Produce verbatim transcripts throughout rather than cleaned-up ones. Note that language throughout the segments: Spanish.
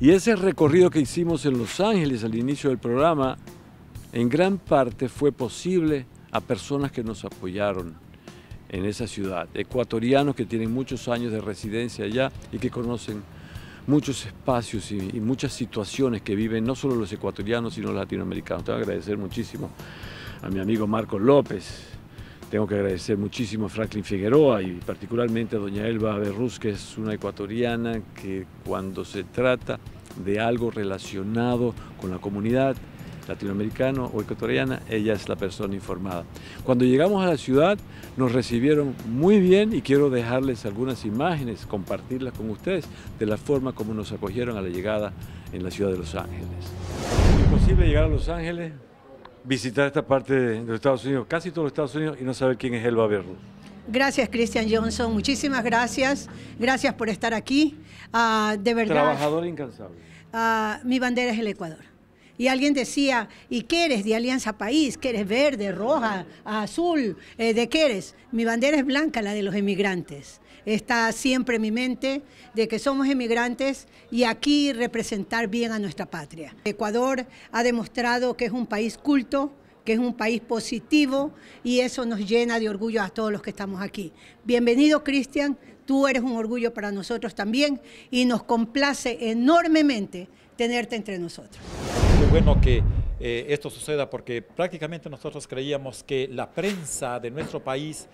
Y ese recorrido que hicimos en Los Ángeles al inicio del programa, en gran parte fue posible a personas que nos apoyaron en esa ciudad, ecuatorianos que tienen muchos años de residencia allá y que conocen muchos espacios y, y muchas situaciones que viven no solo los ecuatorianos, sino los latinoamericanos. Tengo que agradecer muchísimo a mi amigo Marcos López, tengo que agradecer muchísimo a Franklin Figueroa y particularmente a doña Elba Berruz, que es una ecuatoriana que cuando se trata de algo relacionado con la comunidad latinoamericana o ecuatoriana, ella es la persona informada. Cuando llegamos a la ciudad nos recibieron muy bien y quiero dejarles algunas imágenes, compartirlas con ustedes de la forma como nos acogieron a la llegada en la ciudad de Los Ángeles. Es imposible llegar a Los Ángeles, visitar esta parte de los Estados Unidos, casi todos los Estados Unidos, y no saber quién es Elba Berruz. Gracias, Christian Johnson. Muchísimas gracias. Gracias por estar aquí. Uh, de verdad. Trabajador incansable. Uh, mi bandera es el Ecuador. Y alguien decía, ¿y qué eres de Alianza País? ¿Qué eres? Verde, roja, azul, eh, ¿de qué eres? Mi bandera es blanca, la de los emigrantes. Está siempre en mi mente de que somos emigrantes y aquí representar bien a nuestra patria. Ecuador ha demostrado que es un país culto, que es un país positivo y eso nos llena de orgullo a todos los que estamos aquí. Bienvenido, Cristian, tú eres un orgullo para nosotros también y nos complace enormemente tenerte entre nosotros. Qué bueno que eh, esto suceda porque prácticamente nosotros creíamos que la prensa de nuestro país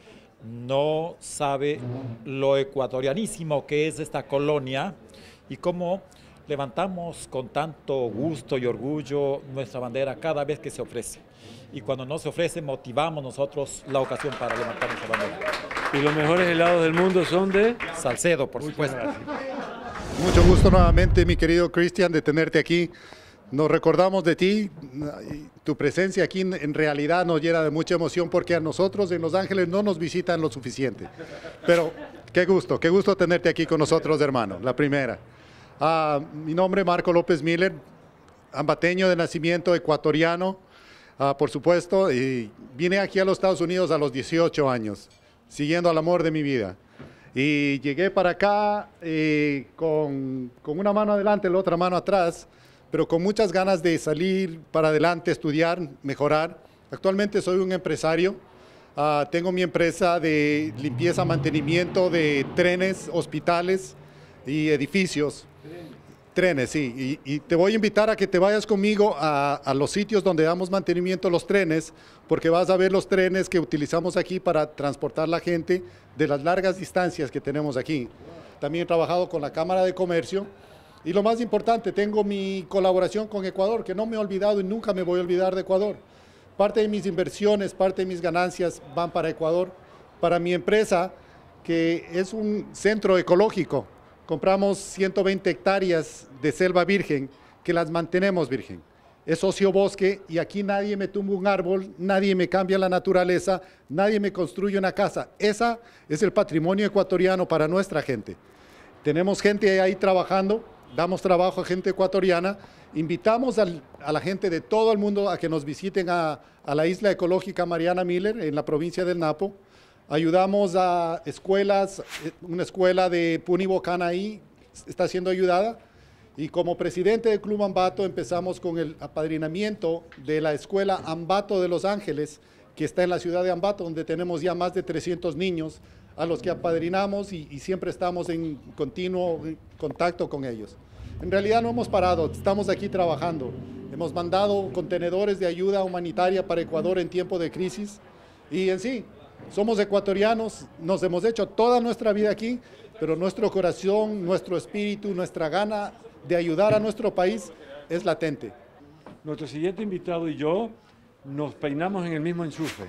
no sabe lo ecuatorianísimo que es esta colonia y cómo levantamos con tanto gusto y orgullo nuestra bandera cada vez que se ofrece. Y cuando no se ofrece, motivamos nosotros la ocasión para levantar nuestra bandera. Y los mejores helados del mundo son de Salcedo, por supuesto. Mucho gusto nuevamente, mi querido Cristian, de tenerte aquí. Nos recordamos de ti, tu presencia aquí en realidad nos llena de mucha emoción porque a nosotros en Los Ángeles no nos visitan lo suficiente. Pero qué gusto, qué gusto tenerte aquí con nosotros, hermano, la primera. Uh, mi nombre es Marco López Miller, ambateño de nacimiento, ecuatoriano, uh, por supuesto, y vine aquí a los Estados Unidos a los dieciocho años, siguiendo al amor de mi vida. Y llegué para acá eh, con, con una mano adelante, la otra mano atrás, pero con muchas ganas de salir para adelante, estudiar, mejorar. Actualmente soy un empresario, uh, tengo mi empresa de limpieza, mantenimiento de trenes, hospitales y edificios. Trenes, sí, y, y te voy a invitar a que te vayas conmigo a, a los sitios donde damos mantenimiento a los trenes, porque vas a ver los trenes que utilizamos aquí para transportar la gente de las largas distancias que tenemos aquí. También he trabajado con la Cámara de Comercio y lo más importante, tengo mi colaboración con Ecuador, que no me he olvidado y nunca me voy a olvidar de Ecuador. Parte de mis inversiones, parte de mis ganancias van para Ecuador, para mi empresa, que es un centro ecológico. Compramos ciento veinte hectáreas de selva virgen, que las mantenemos virgen. Es sociobosque y aquí nadie me tumba un árbol, nadie me cambia la naturaleza, nadie me construye una casa. Esa es el patrimonio ecuatoriano para nuestra gente. Tenemos gente ahí trabajando, damos trabajo a gente ecuatoriana, invitamos al, a la gente de todo el mundo a que nos visiten a, a la isla ecológica Mariana Miller en la provincia del Napo. Ayudamos a escuelas, una escuela de Punibocana ahí está siendo ayudada y como presidente del Club Ambato empezamos con el apadrinamiento de la escuela Ambato de Los Ángeles, que está en la ciudad de Ambato, donde tenemos ya más de trescientos niños a los que apadrinamos y, y siempre estamos en continuo contacto con ellos. En realidad no hemos parado, estamos aquí trabajando. Hemos mandado contenedores de ayuda humanitaria para Ecuador en tiempo de crisis y en sí, somos ecuatorianos, nos hemos hecho toda nuestra vida aquí, pero nuestro corazón, nuestro espíritu, nuestra gana de ayudar a nuestro país es latente. Nuestro siguiente invitado y yo nos peinamos en el mismo enchufe.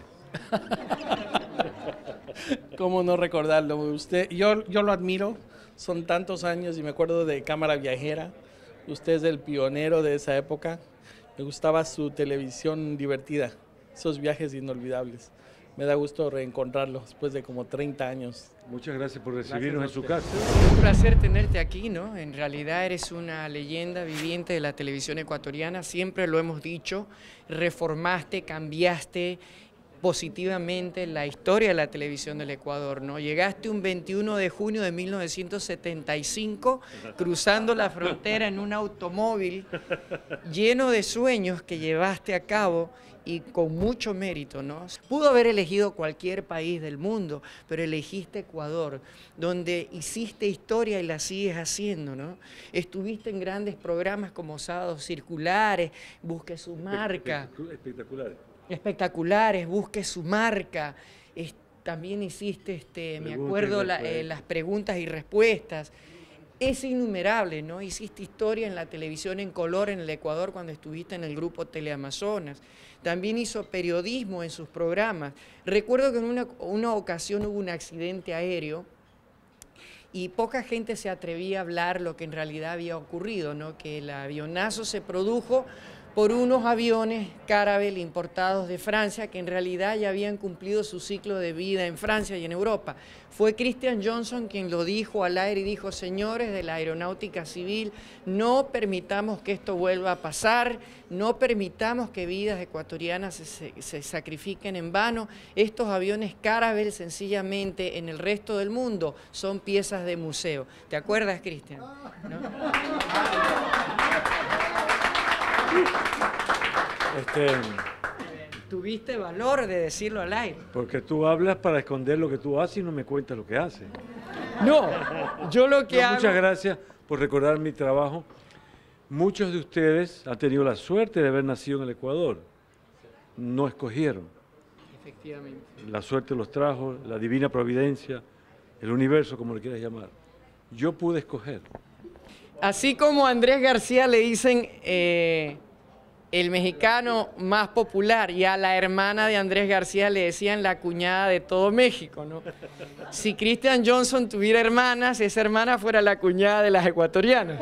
¿Cómo no recordarlo? Usted, yo, yo lo admiro, son tantos años y me acuerdo de Cámara Viajera. Usted es el pionero de esa época. Me gustaba su televisión divertida, esos viajes inolvidables. Me da gusto reencontrarlo después de como treinta años. Muchas gracias por recibirnos en su casa. Un placer tenerte aquí, ¿no? En realidad eres una leyenda viviente de la televisión ecuatoriana, siempre lo hemos dicho, reformaste, cambiaste, positivamente la historia de la televisión del Ecuador, ¿no? Llegaste un veintiuno de junio de mil novecientos setenta y cinco cruzando la frontera en un automóvil lleno de sueños que llevaste a cabo y con mucho mérito, ¿no? Pudo haber elegido cualquier país del mundo, pero elegiste Ecuador, donde hiciste historia y la sigues haciendo, ¿no? Estuviste en grandes programas como Sábados Circulares, Busque su marca. Espectaculares. Espectaculares, Busque su marca. Es, también hiciste, este, me acuerdo, la, eh, las preguntas y respuestas. Es innumerable, ¿no? Hiciste historia en la televisión en color en el Ecuador cuando estuviste en el grupo Teleamazonas. También hizo periodismo en sus programas. Recuerdo que en una, una ocasión hubo un accidente aéreo y poca gente se atrevía a hablar lo que en realidad había ocurrido, ¿no? Que el avionazo se produjo por unos aviones Caravelle importados de Francia que en realidad ya habían cumplido su ciclo de vida en Francia y en Europa. Fue Christian Johnson quien lo dijo al aire y dijo: señores de la aeronáutica civil, no permitamos que esto vuelva a pasar, no permitamos que vidas ecuatorianas se, se, se sacrifiquen en vano. Estos aviones Caravelle sencillamente en el resto del mundo son piezas de museo. ¿Te acuerdas, Christian? ¿No? Este, Tuviste valor de decirlo al aire. porque tú hablas para esconder lo que tú haces y no me cuentas lo que haces. No, yo lo que No, hago... muchas gracias por recordar mi trabajo. Muchos de ustedes han tenido la suerte de haber nacido en el Ecuador. No escogieron. Efectivamente. La suerte los trajo, la divina providencia, el universo, como le quieras llamar. Yo pude escoger. Así como a Andrés García le dicen eh, el mexicano más popular, y a la hermana de Andrés García le decían la cuñada de todo México, ¿no? Si Christian Johnson tuviera hermanas, esa hermana fuera la cuñada de las ecuatorianas.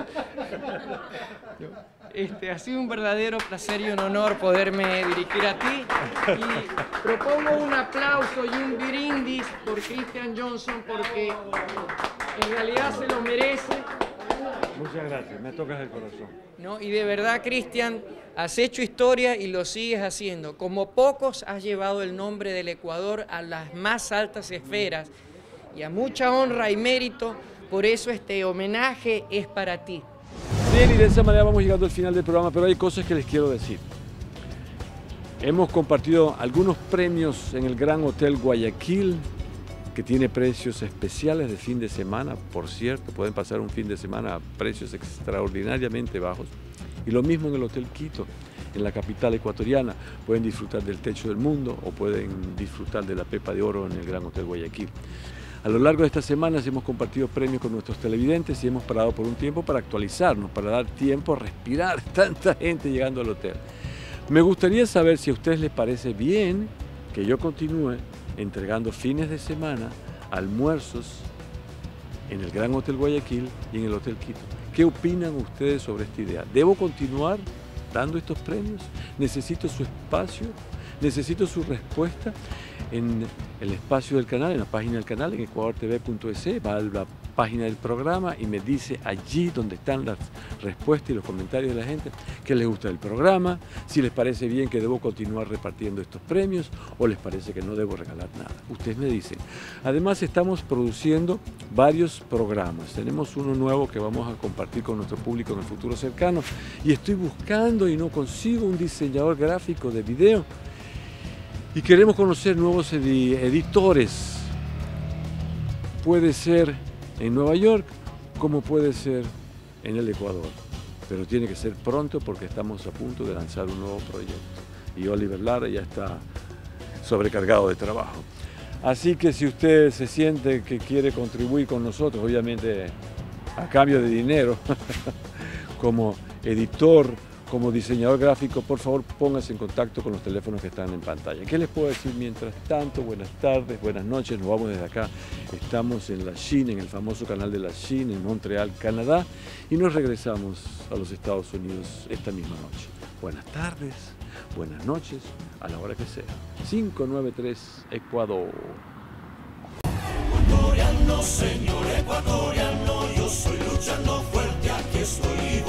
Este, ha sido un verdadero placer y un honor poderme dirigir a ti. Y propongo un aplauso y un brindis por Christian Johnson porque en realidad se lo merece. Muchas gracias, me tocas el corazón. ¿No? Y de verdad, Christian, has hecho historia y lo sigues haciendo. Como pocos, has llevado el nombre del Ecuador a las más altas esferas y a mucha honra y mérito. Por eso este homenaje es para ti. Bien, y de esa manera vamos llegando al final del programa, pero hay cosas que les quiero decir. Hemos compartido algunos premios en el Gran Hotel Guayaquil, que tiene precios especiales de fin de semana, por cierto, pueden pasar un fin de semana a precios extraordinariamente bajos. Y lo mismo en el Hotel Quito, en la capital ecuatoriana, pueden disfrutar del techo del mundo o pueden disfrutar de la Pepa de Oro en el Gran Hotel Guayaquil. A lo largo de estas semanas hemos compartido premios con nuestros televidentes y hemos parado por un tiempo para actualizarnos, para dar tiempo a respirar tanta gente llegando al hotel. Me gustaría saber si a ustedes les parece bien que yo continúe entregando fines de semana almuerzos en el Gran Hotel Guayaquil y en el Hotel Quito. ¿Qué opinan ustedes sobre esta idea? ¿Debo continuar dando estos premios? ¿Necesito su espacio? ¿Necesito su respuesta? En el espacio del canal, en la página del canal, en ecuador t v punto e s, va a la página del programa y me dice allí donde están las respuestas y los comentarios de la gente qué les gusta del programa, si les parece bien que debo continuar repartiendo estos premios o les parece que no debo regalar nada. Ustedes me dicen. Además estamos produciendo varios programas. Tenemos uno nuevo que vamos a compartir con nuestro público en el futuro cercano y estoy buscando y no consigo un diseñador gráfico de video. Y queremos conocer nuevos edi editores. Puede ser en Nueva York, como puede ser en el Ecuador. Pero tiene que ser pronto porque estamos a punto de lanzar un nuevo proyecto. Y Oliver Lara ya está sobrecargado de trabajo. Así que si usted se siente que quiere contribuir con nosotros, obviamente a cambio de dinero, como editor, como diseñador gráfico, por favor póngase en contacto con los teléfonos que están en pantalla. ¿Qué les puedo decir mientras tanto? Buenas tardes, buenas noches, nos vamos desde acá. Estamos en la Chine, en el famoso canal de la Chine, en Montreal, Canadá, y nos regresamos a los Estados Unidos esta misma noche. Buenas tardes, buenas noches, a la hora que sea. cinco nueve tres Ecuador. Ecuatoriano, señor ecuatoriano, yo soy luchando fuerte, aquí estoy.